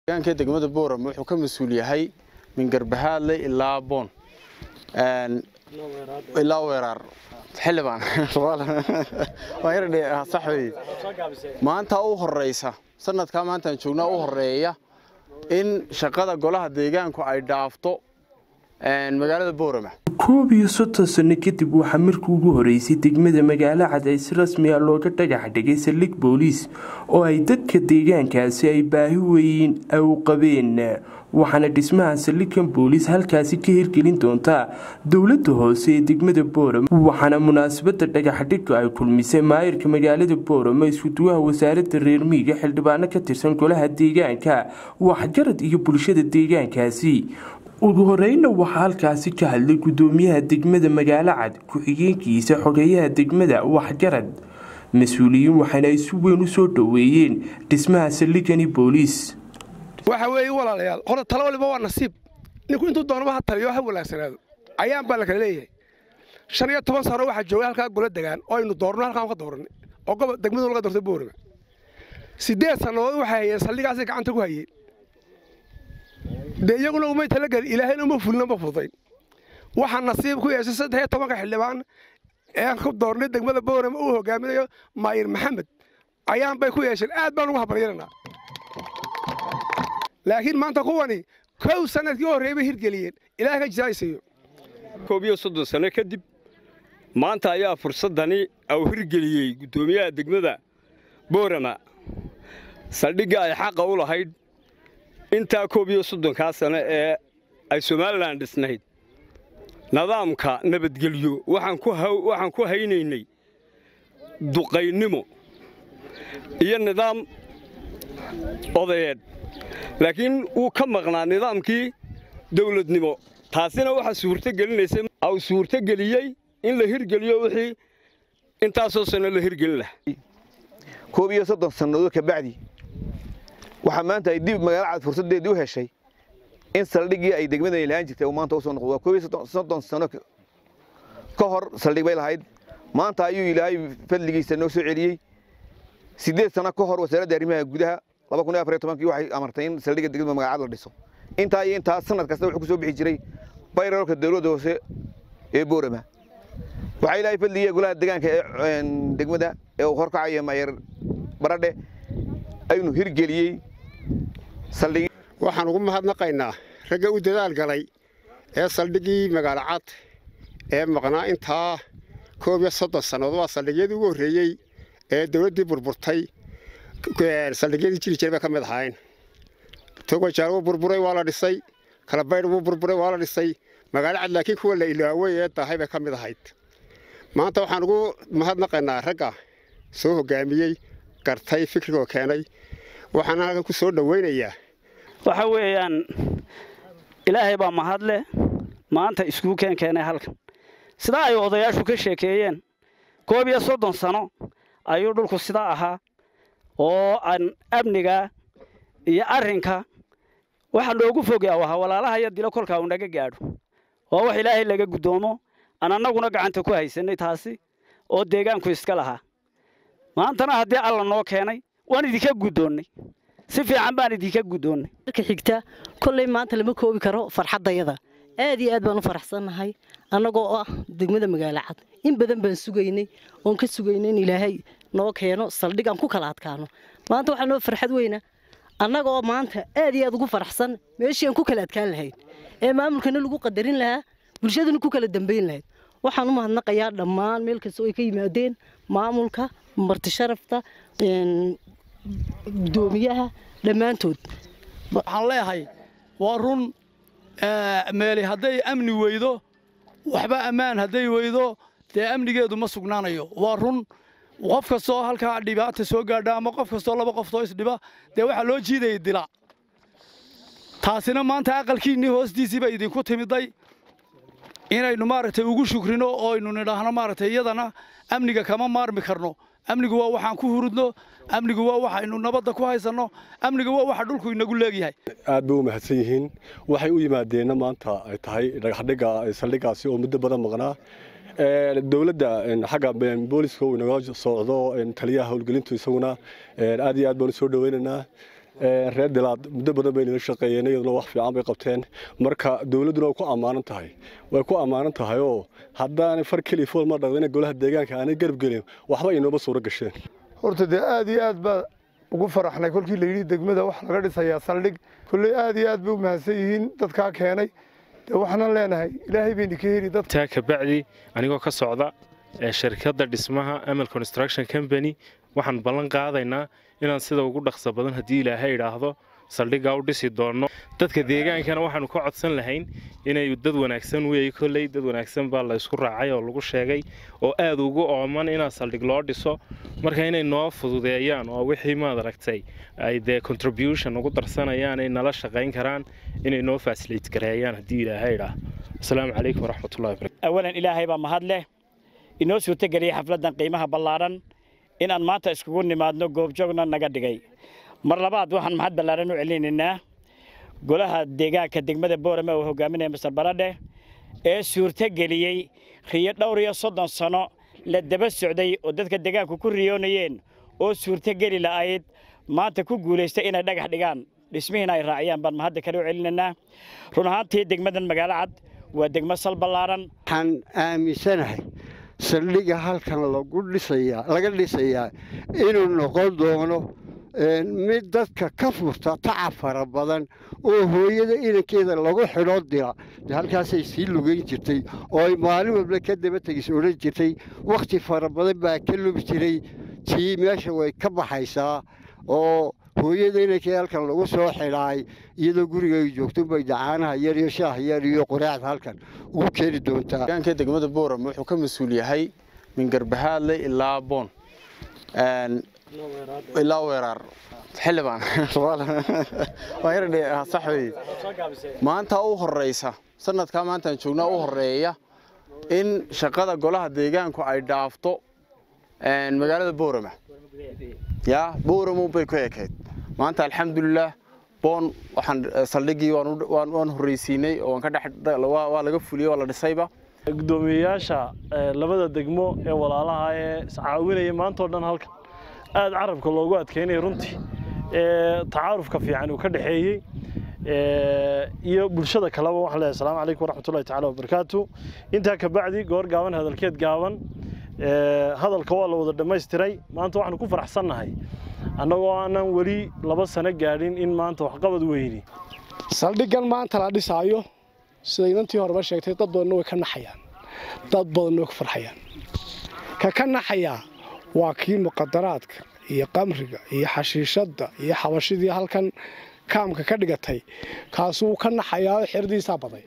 deegaanka degmada Boorama wuxuu ka mas'uul yahay min Garbahaadle ilaa Boon ilaa Weerar xilibaan waa yar sax weey maanta u horeysa sanadka maanta joognaa u horeeya in shaqada golaha deegaanku ay dhaafto magaalada Boorama koob iyo 30 sano kadib waxa markii ugu horeysay degmada magaalo cad ay si rasmi ah looga dhagax dhigay saldhig booliis oo ay dadka deegaankaasi ay baahi weyn u qabeen waxaana dhismaha saldhigkan booliis halkaasi ka hirgelin doonta dawladda hoose ee degmada Boorama waxaana munaasabada dhagax dhigga ay kulmisay maayirka magaalada Boorama isku duwaha wasaaradda reer miyiga xildhibaano ka tirsan golaha deegaanka waxgarad iyo bulshada deegaankaasi ugu horeyna waxa halkaasi ka hadlay gudoomiyaha degmada magaalo cad ku xigeenkiisa xogeyaha degmada waxgarad mas'uuliyiin waxaana ay si weyn u soo dhaweeyeen dhismaha saldhigani booliis waxa weey walaalayaal qora talo waliba waa nasiib ninku intuu doonaba ha taliyo ha walaasanaado ayaan baa la kala leeyahay 15 sano waxa jooga halka golo degaan oo aynu doorno halkaan ka dooranay oo gob degmadu laga doortay Boorama 8 sano waxa hayeen saldhigaasi gacanta ku hayeen deeyaguna uma talagal ilaahayna ma fulna ma fuday waxa nasiib ku yeeshay 13 xildhibaan ee ku doornay degmada Boorama uu hogaaminayo Maayir Maxamed ayaan bay ku yeeshay aad baan ugu habaryeelnaa laakiin maanta kuwani kow sanadkii horeeyay hirgeliyeen ilaahay ka jaayisayo koob iyo 30 sano kadib maanta ayaa fursadani uu hirgeliyay gudoomiyaha degmada Boorama saldhiga ay xaq u lahayd inta koob iyo 30 sano ee ay Soomaaliland dhisnayd nidaamka nabadgelyo waxaan ku haynaynay duqaynimo iyo nidaam odayeed laakiin uu ka maqnaa nidaamkii dawladnimo taasina waxa suurta geliyay in la hirgeliyo wixii intaasoo sano la hirgelin lahaa koob iyo 30 sano ka bacdi waxa maanta ay dib magaalo cad fursadeedii u heshay in saldhigii ay degmada ilaahan jirtay oo maanta u soo noqdo koob iyo 30 sano ka hor saldhig bay lahayd maanta ayuu ilaahay fadligiisa noo soo celiyay 8 sano ka hor wasaaradda arrimaha gudaha 2014 waxay amartay in saldhiga degmada magaalo cad la dhiso inta sanad kasta wuxuu ku soo bixi jiray bayrarka dawladda hoose ee Boorama waxa ilaahay fadligiisa golaha deegaanka ee degmada ee uu horkacay Maayir Baradhe aynu hirgeliyay saldhig waxaan ugu mahadnaqaynaa ragga u dadaal galay ee saldhigii magaalo cad ee maqnaa inta koob iyo 30 sanadood waa saldhigyadii ugu horeeyay ee dawladdii burburtay saldhigyadii jiray ka mid ahayn togo jaaro burburay waa la dhisay kala baydh burburay waa la dhisay magaalo cad laakiin kuwa la ilaaway ee tahay bay ka mid ahayd maanta waxaan ugu mahadnaqaynaa ragga soo hogaamiyay gartay fikirka keenay waxaan halka ku soo dhaweynayaa waxa weeyaan ilaahay baa mahad leh maanta isku keenay halkan sida ay odayaashu ka sheekeeyeen koob iyo 30 sano ayuu dhulku sida ahaa oo aan amniga iyo arrinka waxa loogu fogaa waxa walaalaha iyo dilo kolka uu naga gaadho oo wax ilaahay laga gudoomo anaguna gacanta ku haysanay taasi oo deegaanku iska lahaa maantana haddii alla noo keenay waan idinka gudoonnay si fiican baan idinka gudoonnay ka xigta kulay maanta lama koobi karo farxadayada aad iyo aad baan u faraxsanahay anagoo ah degmada magaalo cad in badan baan sugaynay oo ka sugaynay in ilaahay noo keeno saldhigan ku kala adkaano maanta waxa noo farxad weyna anagoo maanta aad iyo aad ugu faraxsan meeshii aan ku kala adkaan lahayn ee maamulkana lagu qadarin lahaa bulshadana ku kala dambeyn lahayd waxaan u mahadnaqayaa dhammaan meel kasta oo ay ka yimaadeen maamulka marti sharafta gudoomiyaha dhammaantood waxaan leeyahay waa run meeli haday amni weydo waxba amaan haday weydo dee amnigeedu ma sugnaanayo waa run qof kastoo halka dhibaato soo gaadha ama qof kastoo laba qof oo isdhiba dee waxa loo jiiday dila taasina maanta aqalkiinii hoostiisii bay idinku timiday inaynu maaragtay ugu shukrino oo aynu nidhaahno maaragtay iyadana amniga kama maarmi karno amnigu waa waxaan ku hurudno amnigu waa waxaynu nabadda ku haysanno amnigu waa waxa dhulku inagu leeyahay aad bay u mahadsan yihiin waxay u yimaadeen maanta ay tahay dhagaxdhiga saldhigaasi oo muddo badan maqnaa dawladda xagga booliska uu naga socdo taliyaha howlgelintu isaguna aad iyo aad baan soo dhaweynaynaa reer dilaad muddo badan bay nala shaqeeyeen iyaduna wax fiican bay qabteen marka dawladuna way ku amaanan tahay oo haddaanay far keliya fool ma dhaqdin golaha deegaanka aanay garab gelin waxba inooba suuro gasheen horta dee aad iyo aad baa ugu faraxnay kolkii la yidhi degmada wax laga dhisayaa saldhig kolley aad iyo aad bay u mahadsan yihiin dadkaa keenay dee waxaan leenahay ilaahay bayna ka heli taa kabacdi anigoo ka socda shirkadda dhismaha Amal Construction Company waxaan ballan qaadaynaa inaan sida ugu dhaqso badan haddii ilaahay idhaahdo saldhigga u dhisi doono dadka deegaankana waxaanu ka codsan lahayn inay dad wanaagsan weey kolley dad wanaagsan baa la isku raacay oo lagu sheegay oo aad ugu ooman in saldhig loo dhiso marka inay noo fududeeyaan oo wixii maad aragtay ay de contribution ugu darsanayaan ay nala shaqeyn karaan inay noo facilitate gareeyaan haddii ilaahay idhaahdo assalaamu calaykum waraxmatullaahi wabarakaatuh awalan ilaahay baa mahad leh inoo suurtageliyay xafladan qiimaha ballaaran inaan maanta iskugu nimaadno goobjoogna naga dhigay mar labaad waxaan mahad ballaaran u celinaynaa golaha deegaanka degmada Boorama oo hogaaminaya Mr. Baradhe ee suurtageliyay riyo dhowr iyo 30 sano la daba socday oo dadka deegaanku ku riyoonayeen oo suurtageli la'ayd maanta ku guuleystay inay dhagax dhigaan dhismihiina ay raaciyaan baan mahad kale u celinaynaa run ahaantii degmadan magaalo cad waa degmo sal ballaaran waxaan aaminsanahay saldhigga halkan laga dhisayaa inuu noqon doono mid dadka ka furta tacab fara badan oo hooyada inankeeda lagu xidho dira halkaasay sii lugayn jirtay oo ay maalin walba ka daba tegis odhan jirtay wakhti fara badan baa ka lubi jiray tii meesha way ka baxaysaa oo hooyada inankeeda halkan lagu soo xidhaay iyadoo guriga ay joogto bay dacaanaha yar iyo shaah yar iyo quraacda halkan ugu keeni doontaa deegaanka degmada Boorama wuxuu ka mas'uul yahay min Garbahaadle ilaa Boon ilaa weerar xilibaan waa yardee sax weey maanta u horeysa sanadka maanta aan joognaa u horeeya in shaqada golaha deegaanku ay dhaafto magaalada Boorama Boorama bay ku ekeyd maanta alxamdulillah Boon waxaan saldhigii waan horeysiinay oo aan ka dhax waa laga fuliyay waa la dhisayba gudoomiyaasha labada degmo ee walaalaha ee caawinaya maanta oo dhan halka aad carabka loogu adkeynay runtii tacaarufka fiican uu ka dhaxeeyay iyo bulshada kaleba wax leeyahay assalaamu calaykum waraxmatullaahi tacaala wabarakaatu inta ka bacdi goor gaaban hadalkeed gaaban hadalka waa la wada dhameystiray maanta waxaan ku faraxsanahay annagoo aanan wali 2 sano gaadhin in maanta wax qabad weyni saldhiggan maanta la dhisaayo sida inantii horeba sheegtay dad badan way ka naxayaan dad badan way ka farxayaan ka naxaya waa kii muqaddaraadka iyo qamriga iyo xashiishada iyo xabashidii halkan kaamka ka dhigatay kaasuu ka naxayaa xirdiisa baday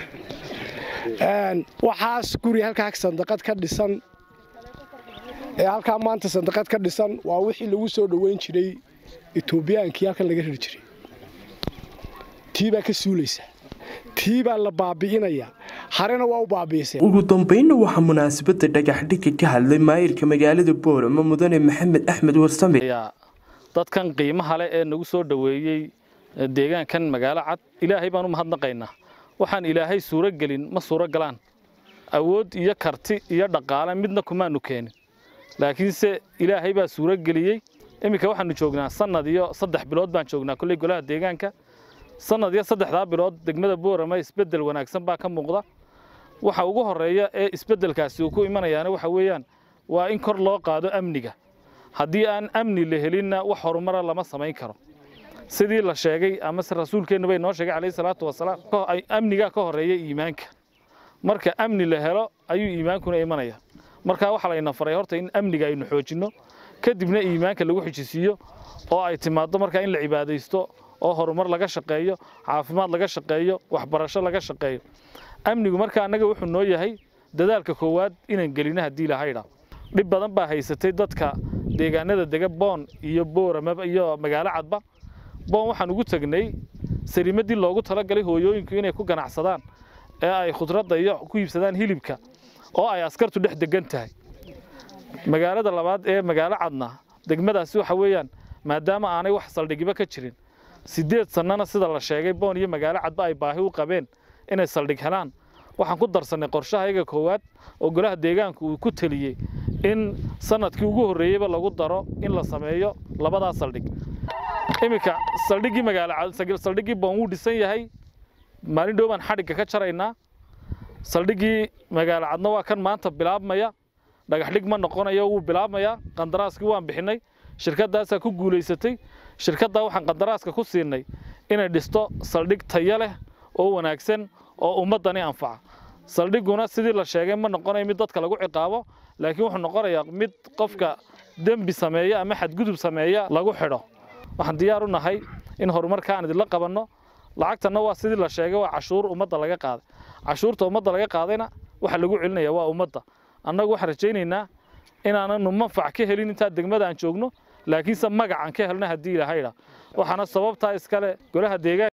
waxaas guri halka sandaqad ka dhisan ee halka maanta sandaqad ka dhisan waa wixii lagu soo dhaweyn jiray Ethiopiankii halkan laga heli jiray tiiba ka suulaysa tiiba la baabiinaya harena waa u baabiisay ugu dambeynna waxa munaasabada dhagax dhigga ka hadlay maayirka magaalada Boorama mudane Maxamed Axmed Warsame dadkan qiimaha leh ee nagu soo dhaweeyay deegaankan magaalo cad ilaahay baan u mahadnaqaynaa waxaan ilaahay suuro gelin ma suuro galaan awood iyo karti iyo dhaqaale midna kumaanu keenin laakiinse ilaahay baa suuro geliyay imika waxaanu joognaa sanad iyo 3 bilood baan joognaa kulli golaha deegaanka sanad iyo 3 bilood degmada Boorama isbedel wanaagsan baa ka muuqda waxa ugu horeeya ee isbedelkaasi uu ku imanayaan waxa weeyaan waa in kor loo qaado amniga haddii aan amni la helinna wax horumar lama sameyn karo sidii la sheegay ama rasuulkeena bay noo sheegay kaleey salaatu wasalaam ay amniga ka horeeya iimaanka marka amni la helo ayuu iimaankuna imanaya marka waxa la ina faray horta in amniga aynu xoojino kadibna iimaanka lagu xijisiyo oo ay timaado marka in la cibaadeysto oo horumar laga shaqeeyo caafimaad laga shaqeeyo waxbarasho laga shaqeeyo amnigu marka anaga wuxuu noo yahay dadaalka koowaad inaan gelino hadii la hayra dib badan baa haysatay dadka deegaanada dega Boon iyo Boorama iyo magaalo cadba Boon waxaan ugu tagnay sariimadii loogu talagalay hooyooyinku inay ku ganacsadaan ee ay khudradda iyo ku iibsadaan hilibka oo ay askartu dhex degan tahay magaalada labaad ee magaalo cadna degmadaasi waxa weeyaan maadaama aanay wax saldhigiba ka jirin 8 sanana sida la sheegay Boon iyo magaalo cadba ay baahi u qabeen inay saldhig helaan waxaan ku darsanay qorshahayaga koowaad oo golaha deegaanka uu ku taliyay in sanadkii ugu horeeyayba lagu daro in la sameeyo labadaas saldhig iminka saldhiggii saldhiggii baan wuu dhisan yahay maalin dhow baan xadhigga ka jaraynaa saldhiggii magaalo cadna waa kan maanta bilaabmaya dhagax dhig ma noqonayo wuu bilaabmayaa qandaraaskii waan bixinay shirkaddaasaa ku guulaysatay shirkaddaa waxaan qandaraaska ku siinay inay dhisto saldhig tayo leh oo wanaagsan oo ummaddani anfaca saldhigguna sidii la sheegay ma noqonayo mid dadka lagu ciqaabo laakiin wuxuu noqonayaa mid qofka dembi sameeya ama xadgudub sameeya lagu xidho waxaan diyaar u nahay in horumarka aan idinla qabanno lacagtana waa sidii la sheegay waa cashuur ummadda laga qaaday cashuurta ummadda laga qaadayna waxa lagu celinaya waa ummadda annagu waxaan rajaynaynaa inaananu manfac ka helin intaa degmada aan joogno laakiinse magac aan ka helna haddii ilaahay idhaa waxaana sababtaa iskale golaha deegaanka